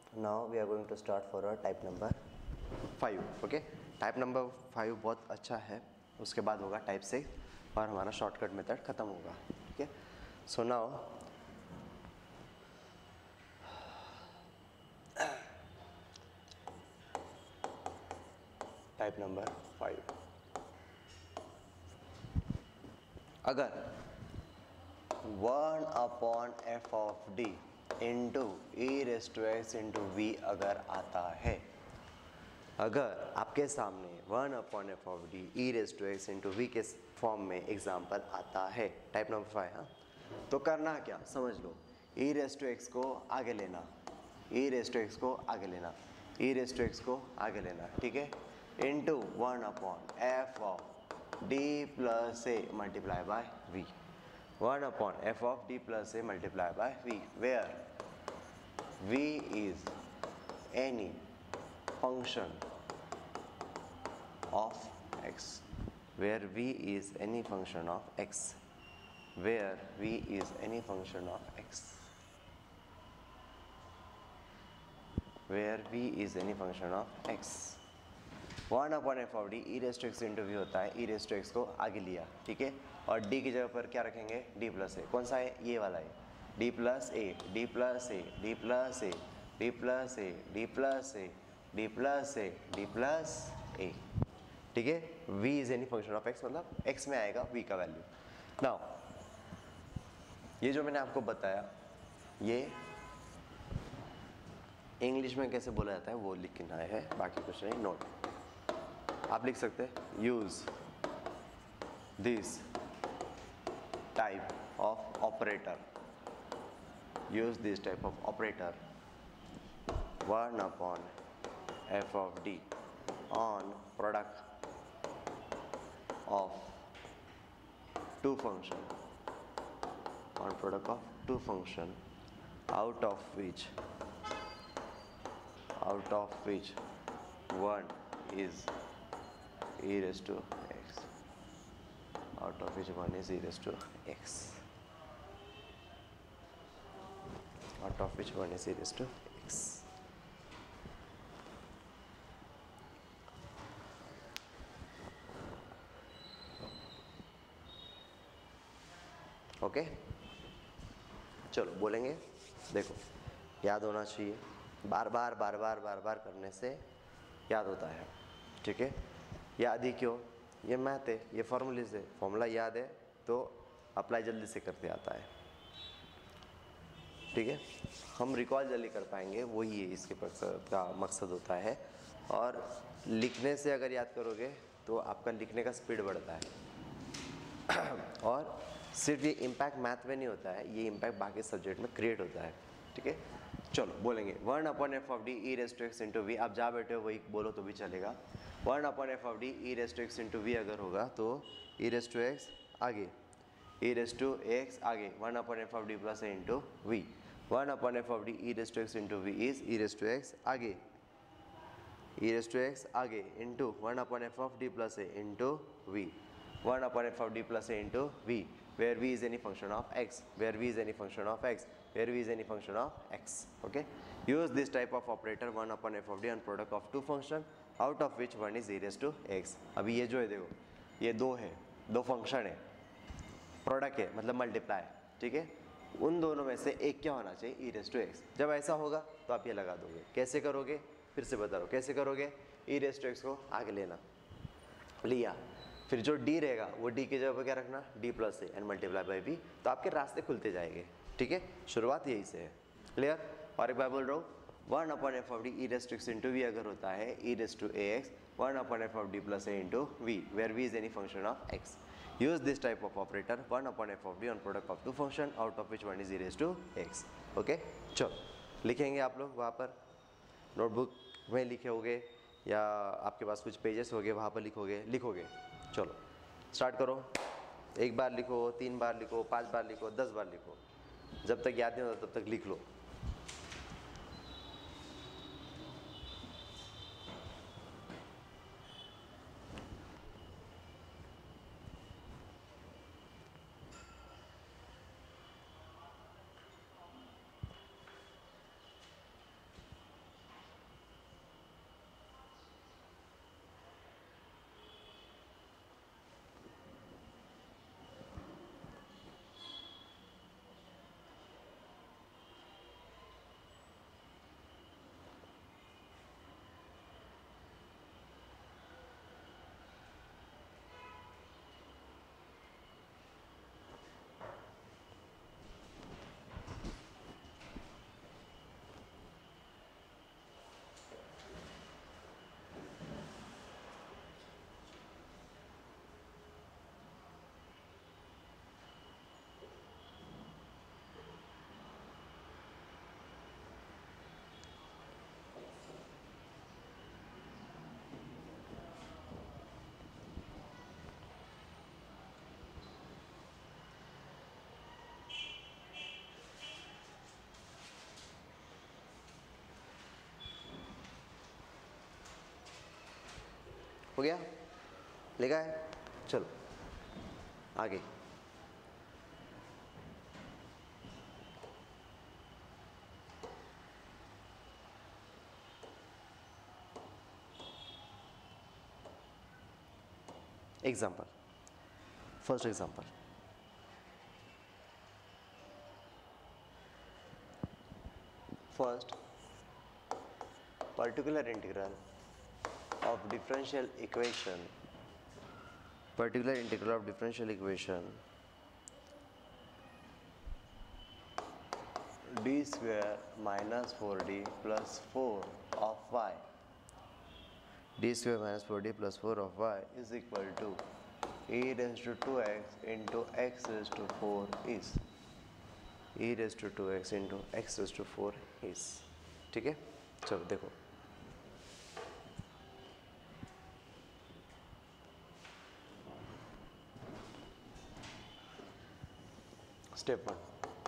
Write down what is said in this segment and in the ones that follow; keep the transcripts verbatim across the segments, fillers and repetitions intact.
Now we are going to start for a type number five. Okay, type number five बहुत अच्छा है. उसके बाद होगा टाइप सिक्स और हमारा शॉर्टकट मेथड ख़त्म होगा. ठीक है, so now type number five. अगर one upon f of D into e raise to x into v अगर आता है, अगर आपके सामने one upon f of D e raise to x into v के फॉर्म में एग्जाम्पल आता है, टाइप नंबर फाइव. हाँ, तो करना क्या समझ लो. ई रेस टू एक्स को आगे लेना, ई रेस टू एक्स को आगे लेना, ई रेस टू एक्स को आगे लेना. ठीक है, into one upon f of D plus a multiply by v. One upon f of D plus a multiply by v, where v is any function of x, where v is any function of x, where v is any function of x, where v is any function of x. One upon f of D e raise to x into v होता है, e raise to x को आगे लिया. ठीक है, और D की जगह पर क्या रखेंगे, डी प्लस ए. कौन सा है, ये वाला है, D plus a, D plus a, D plus a, D plus a, D plus a, D plus a, D plus a. ठीक है, v is any function of x, मतलब x में आएगा v का वैल्यू. नाउ ये जो मैंने आपको बताया, ये इंग्लिश में कैसे बोला जाता है वो लिखना है, बाकी कुछ नहीं. नोट आप लिख सकते हैं, use this type of operator, use this type of operator one upon f of d on product of two function, on product of two function out of which out of which one is e raised to x, out of which one is e raised to x, out of which one is e raised to x. Okay okay? चलो बोलेंगे. देखो, याद होना चाहिए, बार बार बार बार बार बार करने से याद होता है. ठीक है, याद ही क्यों, ये मैथ है, ये फॉर्मूले से फॉर्मूला याद है तो अप्लाई जल्दी से करते आता है. ठीक है, हम रिकॉल जल्दी कर पाएंगे, वही है इसके का मकसद होता है. और लिखने से अगर याद करोगे तो आपका लिखने का स्पीड बढ़ता है. और सिर्फ ये इम्पैक्ट मैथ में नहीं होता है, ये इम्पैक्ट बाकी सब्जेक्ट में क्रिएट होता है. ठीक है, चलो बोलेंगे one upon f of D e raise to x into v. आप जहाँ बैठे हो वही बोलो तो भी चलेगा. One upon f of D e raise to x into v अगर होगा तो ई रेस टू एक्स आगे, ई रेस टू एक्स आगे, one upon f of D plus a into v. One upon f of D e raise to x into v is e raise to x आगे, e raise to x आगे into one upon f of D plus a into v. One upon f of D plus a into v, where v is any function of x, where v is any function of x, where v is any function of x. Okay, use this type of operator one upon f of d on product of two function out of which one is e raised to x. अभी ये जो है देखो, ये दो है, दो function है, प्रोडक्ट है मतलब मल्टीप्लाई. ठीक है, उन दोनों में से एक क्या होना चाहिए, e raised to x. जब ऐसा होगा तो आप ये लगा दोगे. कैसे करोगे, फिर से बता रहा हूँ कैसे करोगे. e raised to x को आगे लेना, लिया, फिर जो d रहेगा वो d की जगह पर क्या रखना, d plus a and multiply by v. तो आपके रास्ते खुलते जाएंगे. ठीक है, शुरुआत यही से है. क्लियर. और एक बार बोल रहा हूँ, one upon f of D e raise to x into v अगर होता है e raise to a x, one upon f of D plus a into v, where v is any function of x. Use this type of operator one upon f of D on product of two function out of which one is e raise to x. Okay, चलो लिखेंगे आप लोग वहाँ पर, notebook में लिखोगे या आपके पास कुछ पेजेस होंगे वहाँ पर लिखोगे लिखोगे चलो स्टार्ट करो. एक बार लिखो, तीन बार लिखो, पांच बार लिखो, दस बार लिखो, जब तक याद नहीं होता तब तक लिख लो. हो गया, लिखा है। चलो आगे, example, first example, first particular integral of differential equation, particular integral of differential equation d square minus four d plus four of y, d square minus four d plus four of y is equal to e raised to two x into x raised to four is, e raised to two x into x raised to four is। ठीक है, चलो देखो, step one,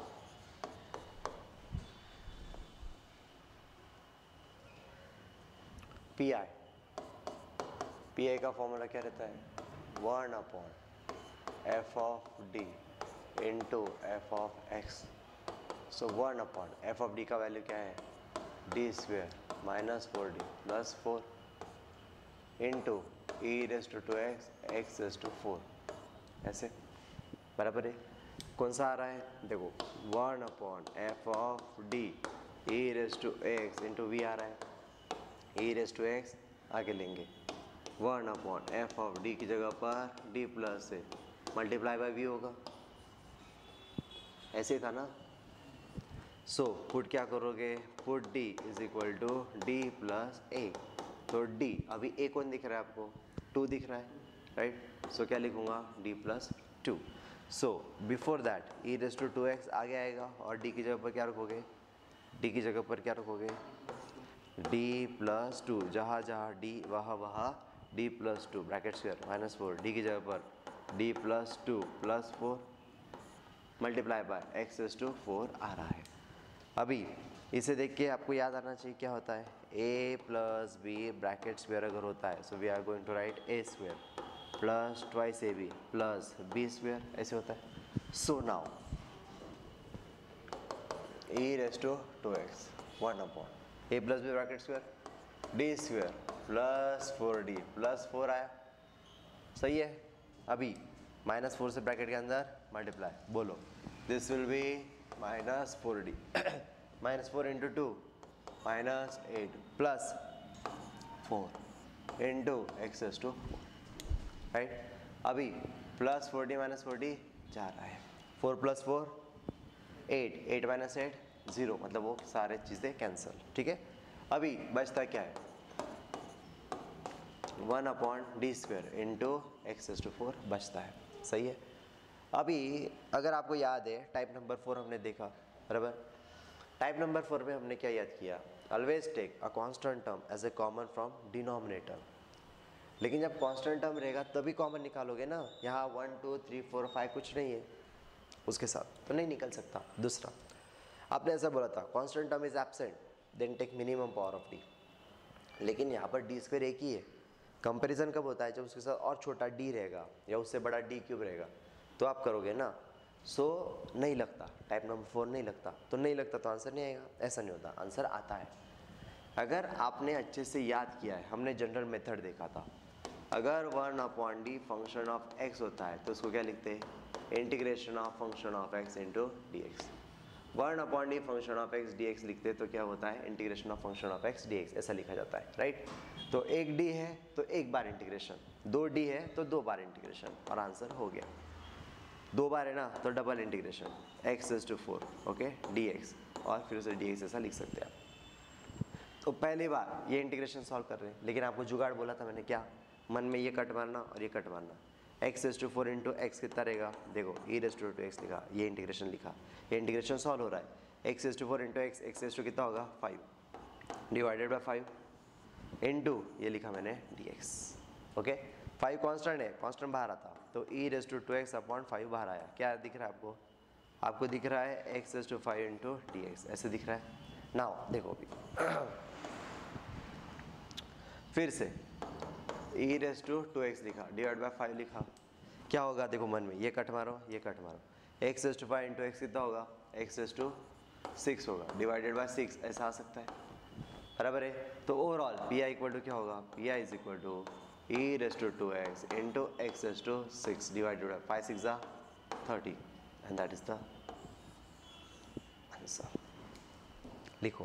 P I, P I का formula क्या रहता है, one upon f of D into f of x. So one upon f of D का value क्या है, D square minus four D plus four into e raise to two x x raise to four, ऐसे बराबर है। कौन सा आ रहा है, देखो one upon f of D e raise to x into v आ रहा है, ई रेज टू एक्स आगे लेंगे, one upon f of D की जगह पर डी प्लस से मल्टीप्लाई बाय वी होगा, ऐसे ही था ना। सो so, पुट क्या करोगे, put D is equal to D plus a, तो डी अभी ए कौन दिख रहा है आपको, टू दिख रहा है, राइट। सो so, क्या लिखूंगा, D plus two. So before that e raise to two x आगे आएगा और डी की जगह पर क्या रखोगे, डी की जगह पर क्या रखोगे, डी प्लस टू, जहाँ जहाँ डी वहाँ वहाँ D plus two bracket square minus four, D की जगह पर D plus two plus four multiply by x raise to four आ रहा है। अभी इसे देख के आपको याद आना चाहिए क्या होता है, a plus b bracket square अगर होता है, so we are going to write a square plus twice a b plus b square, ऐसे होता है। So now e raise to two x one upon a plus b bracket square D square plus four D plus four आया, सही है। अभी minus four से bracket के अंदर मल्टीप्लाई, बोलो this will be minus four D minus four into two minus eight plus four into x raise to four, right. अभी plus four D minus four D जा रहा है, four plus four eight, eight minus eight zero, मतलब वो सारे चीज़ें cancel, ठीक है। अभी बचता क्या है, one upon D square into x raise to four बचता है, सही है। अभी अगर आपको याद है टाइप नंबर फोर हमने देखा, बराबर। टाइप नंबर फोर में हमने क्या याद किया, always take a constant term as a common from denominator. लेकिन जब कांस्टेंट टर्म रहेगा तभी कॉमन निकालोगे ना, यहाँ one two three four five कुछ नहीं है उसके साथ, तो नहीं निकल सकता। दूसरा आपने ऐसा बोला था constant term is absent then take minimum power of D, लेकिन यहाँ पर डी स्क्वायर एक ही है। कंपैरिजन कब होता है, जब उसके साथ और छोटा डी रहेगा या उससे बड़ा डी क्यूब रहेगा तो आप करोगे ना। सो so, नहीं लगता, टाइप नंबर फोर नहीं लगता, तो नहीं लगता तो आंसर नहीं आएगा, ऐसा नहीं होता, आंसर आता है। अगर आपने अच्छे से याद किया है, हमने जनरल मेथड देखा था, अगर one upon D function of x होता है तो उसको क्या लिखते हैं, integration of function of x into d x. One upon D function of x d x लिखते तो क्या होता है, integration of function of x d x, ऐसा लिखा जाता है, राइट। तो एक डी है तो एक बार इंटीग्रेशन, दो डी है तो दो बार इंटीग्रेशन, और आंसर हो गया। दो बार है ना तो double integration x is to four, okay d x, और फिर उसे डी एक्स ऐसा लिख सकते हैं आप। तो पहली बार ये इंटीग्रेशन सॉल्व कर रहे हैं, लेकिन आपको जुगाड़ बोला था मैंने, क्या मन में ये कट मारना और ये कट मारना। X is to four into x कितना रहेगा, देखो e raise to two x लिखा, ये इंटीग्रेशन लिखा, ये इंटीग्रेशन सॉल्व हो रहा है। X is to four into x, x is to कितना होगा five, divided by five into ये लिखा मैंने d x, okay. Five constant है, कॉन्स्टेंट बाहर आता तो e raise to two x upon five बाहर आया, क्या दिख रहा है आपको, आपको दिख रहा है x raise to five into d x, ऐसे दिख रहा है। नाउ देखो अभी फिर से e raise to two x लिखा, डिवाइड बाय फाइव लिखा, क्या होगा देखो मन में, ये कट मारो ये कट मारो, x raise to five into x कितना होगा, एक्स रेस टू सिक्स होगा, डिवाइडेड बाय सिक्स, ऐसा आ सकता है, बराबर है। तो overall P I equal to क्या होगा, P I is equal to e raise to two x into x raise to six divided by five six जा thirty, and that is the answer. लिखो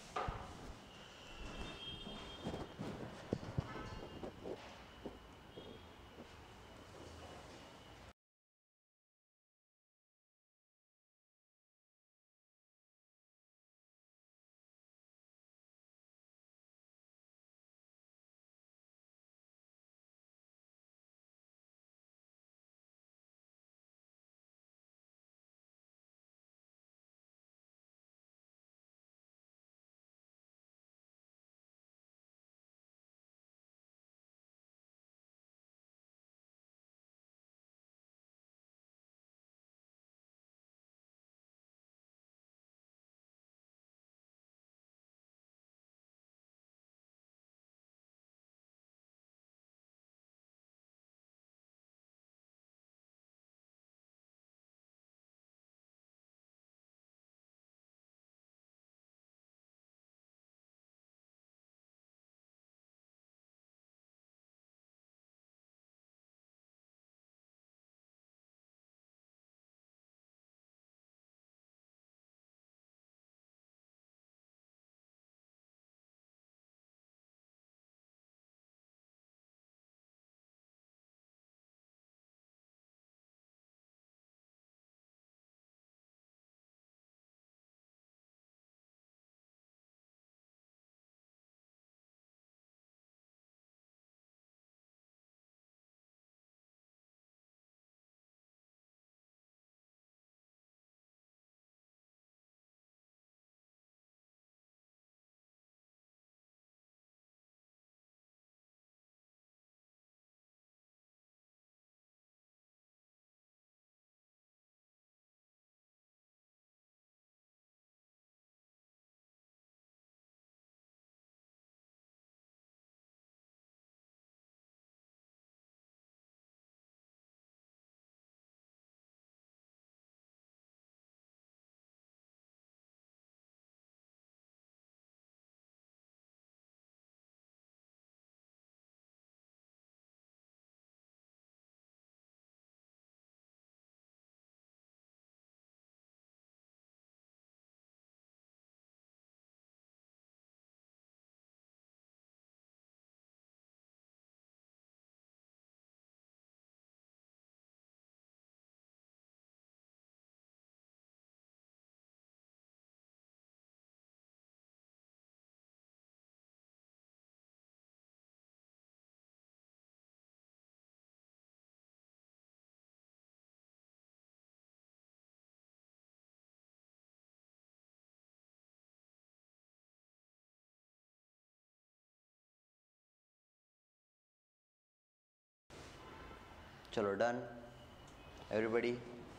चलो डन एवरीबॉडी,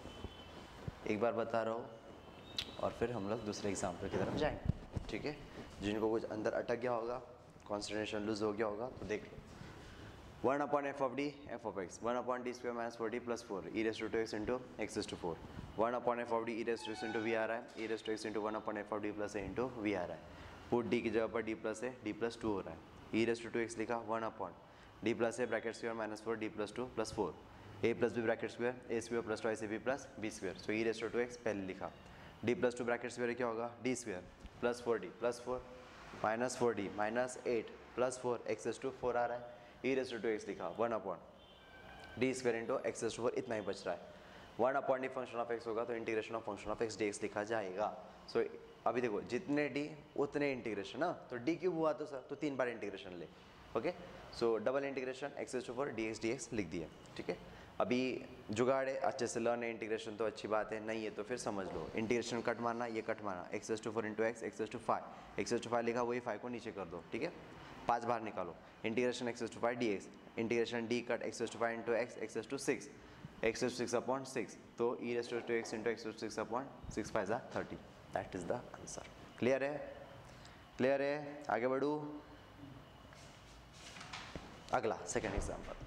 एक बार बता रहा हूँ और फिर हम लोग दूसरे एग्जाम्पल की तरफ जाएंगे, ठीक है। जिनको कुछ अंदर अटक गया होगा, कॉन्सेंट्रेशन लूज हो गया होगा तो देख लो। One upon f of D f of x, one upon D square minus four D plus four e raise to two x into x raise to four, one upon f of D e raise to x into v आ रहा है, e raise to x into one upon f of D plus a into v आ रहा है। Put D की जगह पर D plus a D plus two हो रहा है, e raise to two x लिखा, one upon D plus a bracket square minus four D plus two plus four, a plus b bracket square a square plus twice a b plus b square, so e raise to two x पहले लिखा, D plus two bracket square क्या होगा, D square plus four D plus four minus four D minus eight plus four x raise to four आ रहा है, e raise to two x लिखा, one upon D square into x raise to four, इतना ही बच रहा है। One upon D function of x होगा तो integration of function of x d x लिखा जाएगा। सो so, अभी देखो जितने डी उतने इंटीग्रेशन ना, तो डी क्यूब हुआ तो सर तो तीन बार इंटीग्रेशन ले, okay. So double integration x raise to four d x d x लिख दिया, ठीक है। अभी जुगाड़ है, अच्छे से लर्न है इंटीग्रेशन तो अच्छी बात है, नहीं है तो फिर समझ लो इंटीग्रेशन कट मारना, ये कट मारना, x raise to four into x x raise to five, x raise to five लिखा वही फाइव को नीचे कर दो, ठीक है। पाँच बाहर निकालो, integration x raise to five d x, integration d cut x raise to five into x x raise to six, x raise to six upon six, तो e raise to x into x raise to six upon six five जा thirty, that is the answer. Clear है, clear है, आगे बढ़ूँ। अगला second example,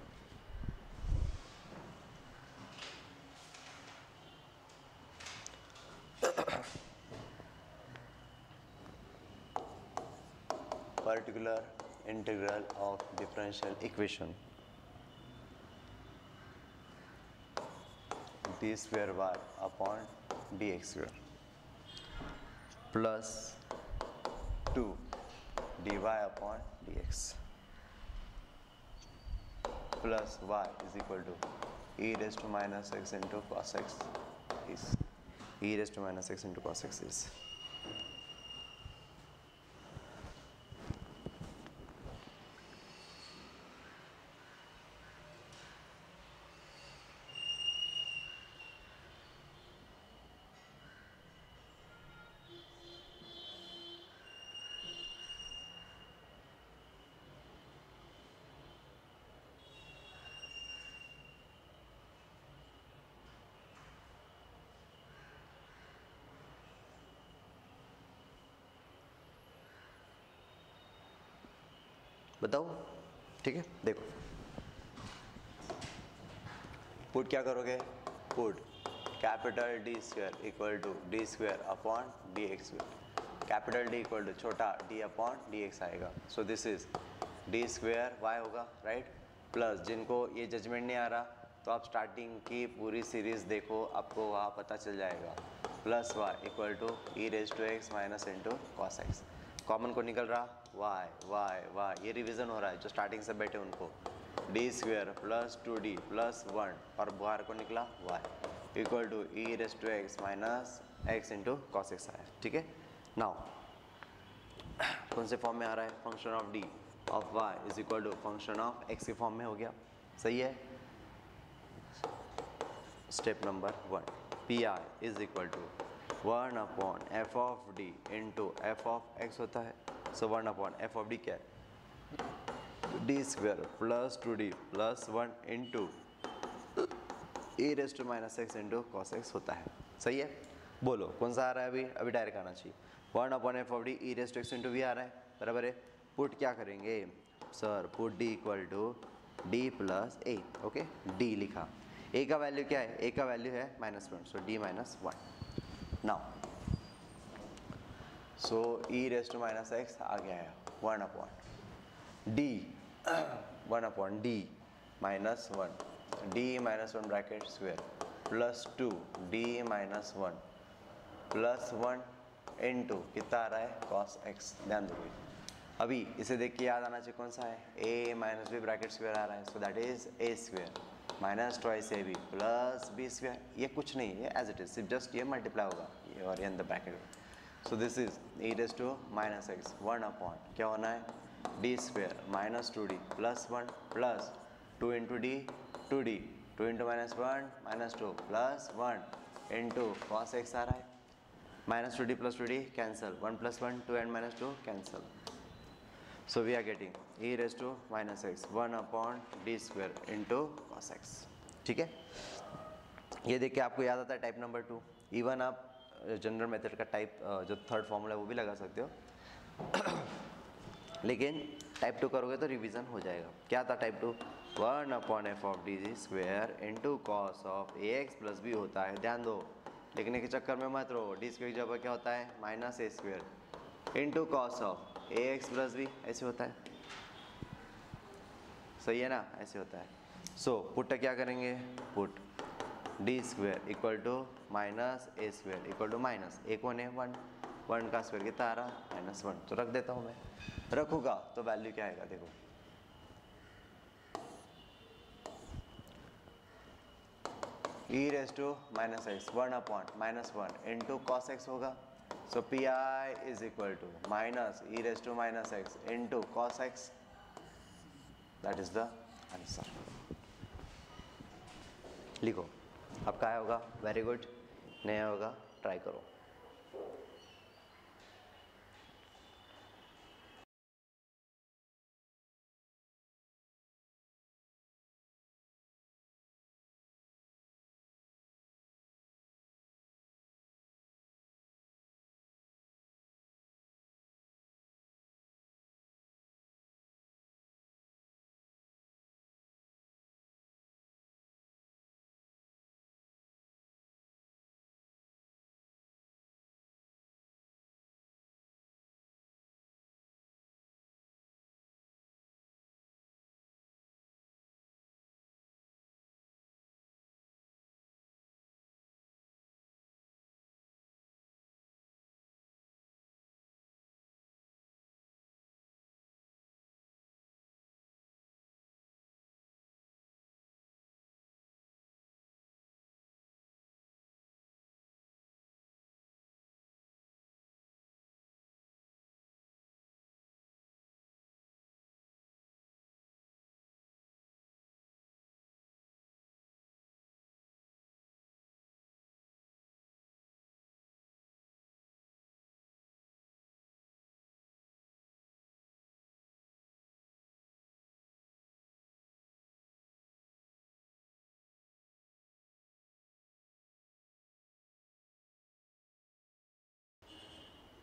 particular integral of differential equation d square y upon dx square plus two dy upon dx plus y is equal to e raised to minus x into cos x is e raised to minus x into cos x is बताओ, ठीक है। देखो put क्या करोगे, put capital d square equal to d square upon d x square, capital d equal to छोटा d upon d x आएगा। So this is d square y होगा, right. Plus जिनको ये जजमेंट नहीं आ रहा तो आप स्टार्टिंग की पूरी सीरीज देखो, आपको वहाँ पता चल जाएगा। Plus y equal to e raise to x minus into cos x, common को निकल रहा y y y, ये रिवीजन हो रहा है जो स्टार्टिंग से बैठे उनको। D square plus two D plus one और बाहर को निकला y equal to e raise to x minus x into cos x आया, ठीक है। नाउ कौन से फॉर्म में आ रहा है, function of d of y is equal to function of x के फॉर्म में हो गया, सही है। Step number one, P I is equal to one upon f of D into f of x होता है। So one upon f of d क्या है, D square plus two D plus one into e raise to minus x into cos x होता है, सही है। बोलो कौन सा आ रहा है, अभी अभी डायरेक्ट आना चाहिए। One upon f of D e raise to x into v आ रहा है, बराबर है। पुट क्या करेंगे sir, put d equal to D plus a, okay. D लिखा, ए का वैल्यू क्या है, ए का वैल्यू है minus one, so d minus one. Now so e raise to minus x आ गया है, one upon d one upon d minus one, d minus one bracket square plus two d minus one plus one into कितना आ रहा है cos x. ध्यान दो, अभी इसे देख के याद आना चाहिए कौन सा है, a minus b bracket square आ रहा है, so that is a square minus twice a b plus b square. ये कुछ नहीं है, एज इट इज, सिर्फ जस्ट ये मल्टीप्लाई होगा ये और ये in the bracket. So this is e raise to minus x one upon क्या होना है, D square minus two D plus one plus two into d two d two into minus one minus two plus one into cos x आ रहा है, minus two D plus two d cancel, one plus one two and minus two cancel. So we are getting e raised to minus x one upon d square into cos x, ठीक है। ये देख के आपको याद आता है type number two. Even आप जनरल मेथड का टाइप जो थर्ड फॉर्मूला है वो भी लगा सकते हो लेकिन टाइप टू करोगे तो रिवीजन हो जाएगा। क्या था type two, one upon f of d square into cos of a x plus b होता है। ध्यान दो, लिखने के चक्कर में मत रहो, डी स्क्वेयर की जगह क्या होता है minus a square into cos of a x plus b, ऐसे होता है, सही है ना, ऐसे होता है। सो so, पुट क्या करेंगे, put d square equal to minus a square equal to minus a कौन है वन, वन का स्क्वायर कितना आ रहा माइनस वन, तो रख देता हूँ मैं। रखूँगा तो वैल्यू क्या आएगा, देखो e raise to minus x one upon minus one into cos x होगा। So pi is equal to minus e raised to minus x into cos x. That is the answer. लिखो, अब क्या होगा, very good, नया होगा, try करो।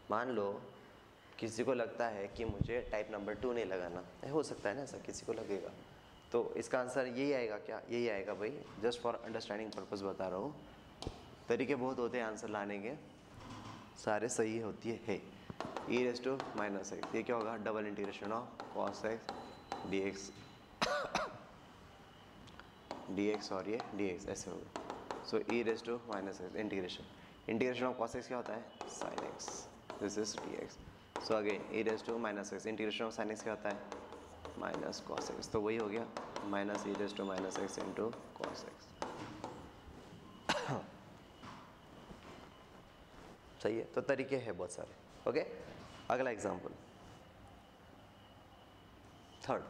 मान लो किसी को लगता है कि मुझे टाइप नंबर टू नहीं लगाना, हो सकता है ना ऐसा, किसी को लगेगा, तो इसका आंसर यही आएगा क्या? यही आएगा भाई, जस्ट फॉर अंडरस्टैंडिंग पर्पस बता रहा हूँ। तरीके बहुत होते हैं आंसर लाने के, सारे सही होती है। E raise to minus x, ये क्या होगा? Double integration of cos x d x d x और ये डी एक्स ऐसे होगा। So e raise to minus x integration integration of cos x क्या होता है? Sine x, this is d x. So again e raise to minus x integration of sine x क्या होता है? Minus cos x. तो वही हो गया minus E raise to minus x into cos x. सही है, तो तरीके हैं बहुत सारे। ओके, अगला example third.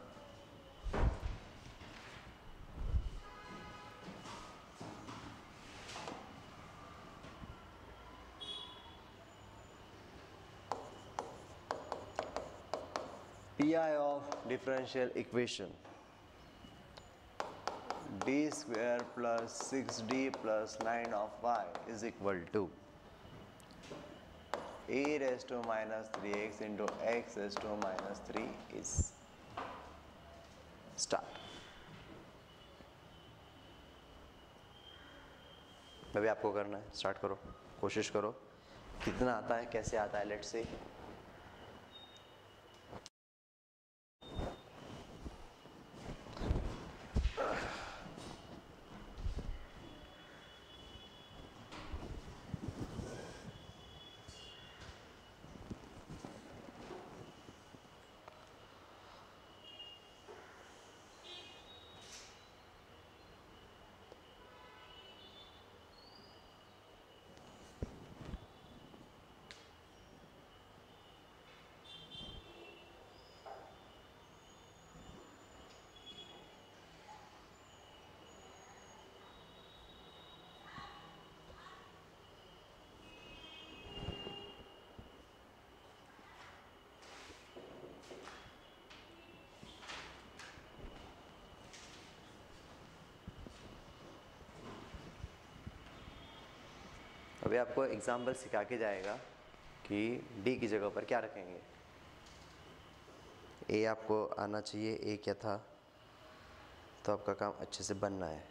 P I of differential equation d square plus six d plus nine of y is equal to e raised to minus three x into x raised to minus three is start। अभी आपको करना है, start करो, कोशिश करो, कितना आता है, कैसे आता है, लेट्स सी। अभी आपको एग्जाम्पल सिखा के जाएगा कि डी की जगह पर क्या रखेंगे। ए आपको आना चाहिए, ए क्या था, तो आपका काम अच्छे से बनना है।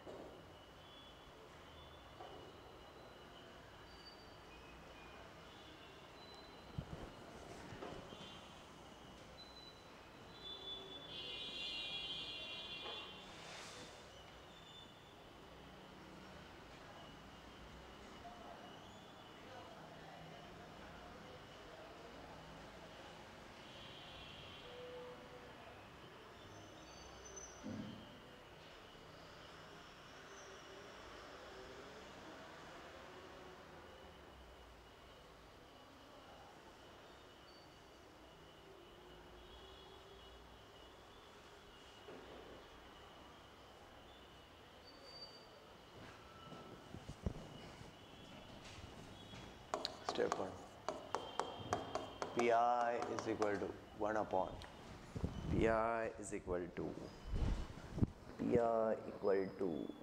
Step one, Pi is equal to one upon Pi is equal to Pi equal to